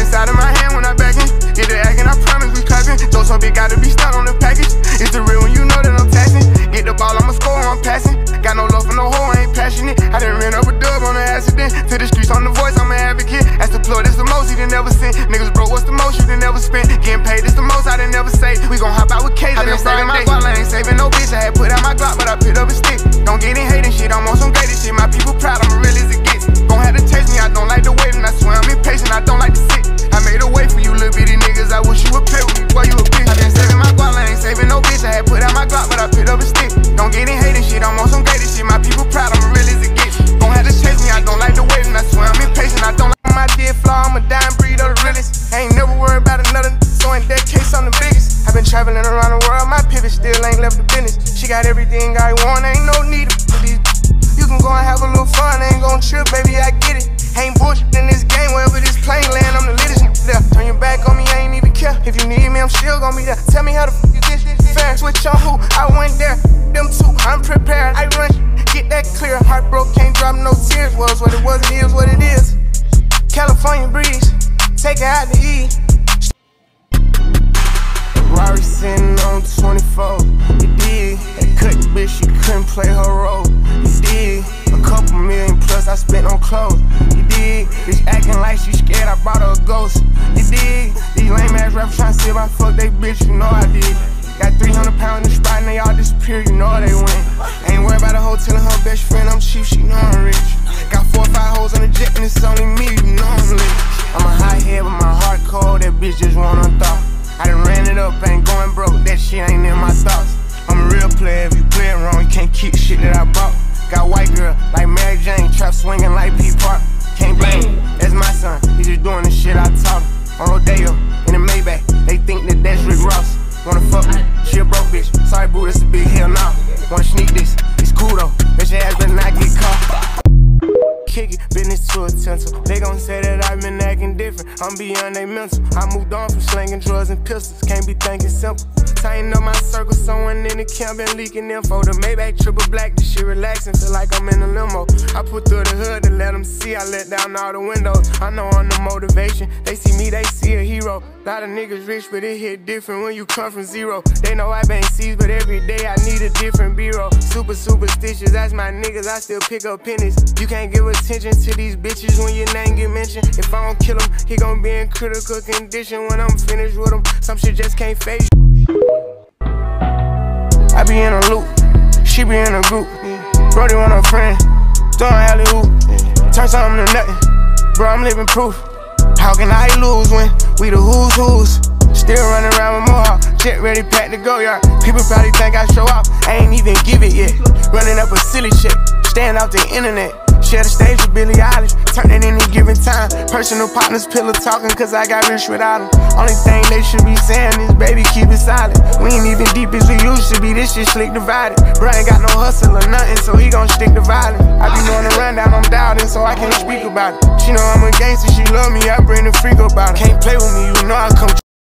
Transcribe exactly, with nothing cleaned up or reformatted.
inside of my hand when I back in. Get the acting, I promise we clapping. Those so big, gotta be stuck on the package. It's the real when you know that I'm taxing. Get the ball, I'ma score, I'm passing. Got no love for no hoe, I ain't passionate. I done ran up a dub on an accident. To the streets on the voice, I'm an advocate. That's the plug, that's the most you done never seen. Niggas broke, what's the most you done never spent? Getting paid, it's the most I done never saved. We gon' hop out with K's. I been saving my guap, I ain't saving no bitch. I had put out my Glock, but I picked up a stick. Don't get in hating shit, I'm on some greatest shit. My people proud, I'm real as it gets. Gon' have to taste me, I don't like the waiting. I swear I'm impatient, I don't like to sit. I made a way for you little bitty niggas, I wish you would play with me, boy, you a bitch. I been saving my guap, I ain't saving no bitch. I had put out my Glock, but I picked up a stick. Don't get in hating shit, I'm on some greatest shit. My people proud, I'm real as it gets. Gon' have to chase me, I don't like the waiting. I swear I'm impatient, I don't like my dead flaw. I'm a dying breed of the realest. I ain't never worried about another, so in that case I'm the biggest. I been traveling around the world, my pivot still ain't left the business. She got everything I want, ain't no need for these. You can go and have a little fun, ain't gon' trip, baby, I get it. Ain't bullshit in this game, wherever this plane land, I'm the littest there. Turn your back on me, I ain't even care. If you need me, I'm still gon' be there. Tell me how the f you this, fair. Switch on who, I went there. Them two, I'm prepared. I run, get that clear. Heart broke, can't drop no tears. Was what it was, it is what it is. California breeze, take it out to eat. Rari sitting on twenty-four, you dig? That cut the bitch, she couldn't play her role, you dig? A couple million plus I spent on clothes, you dig? Bitch acting like she scared, I brought her a ghost, you dig? These lame ass rappers tryna see if I fuck they bitch, you know I did. Got three hundred pounds in the spot and they all disappear, you know they win. Ain't worried about a hoe telling her best friend I'm cheap, she know I'm rich. Got four or five hoes on the jet and it's only me, you know I'm lit. I'm a hot head but my heart cold, that bitch just want unthought. I done ran it up, ain't going broke, that shit ain't in my thoughts. I'm a real player, if you play it wrong, you can't keep shit that I bought. Got white girl, like Mary Jane, trap swinging like P Park. Can't blame him, that's my son, he just doing the shit I taught him. On Rodeo, in the Maybach, they think that that's Rick Ross. Wanna fuck me, she a broke bitch, sorry boo, that's a big hell now. Wanna sneak this, it's cool though, bet your ass better not get caught. Kick it, business to a tinsel. They gon' say that I've been acting different. I'm beyond they mental. I moved on from slinging drugs and pistols. Can't be thinking simple. Tighten up my circle, someone in the camp been leaking info. The Maybach triple black, this shit relaxing, feel like I'm in a limo. I put through the hood to let them see, I let down all the windows. I know I'm the motivation, they see me, they see a hero. Lot of niggas rich, but it hit different when you come from zero. They know I bang C's, but every day I need a different B-roll. Super superstitious, that's my niggas, I still pick up pennies. You can't give attention to these bitches when your name get mentioned. If I don't kill him, he gon' be in critical condition when I'm finished with him. Some shit just can't phase you. I be in a loop, she be in a group. Brody want a friend, throwing alley-oop. Turn something to nothing, bro, I'm living proof. How can I lose when we the who's who's? Still running around with Mohawk, jet ready, packed to go yard. People probably think I show off, I ain't even give it yet. Running up a silly shit, staying off the internet. Share the stage with Billie Eilish, turn it any given time. Personal partners, pillow talking, cause I got rich without them. Only thing they should be saying is, baby, keep it silent. We ain't even deep as we used to be, this shit slick divided. Bro ain't got no hustle or nothing, so he gon' stick to violence. I be doing the rundown, I'm doubting, so I can't speak about it. She know I'm a gangster, she love me, I bring the freak about it. Can't play with me, you know I come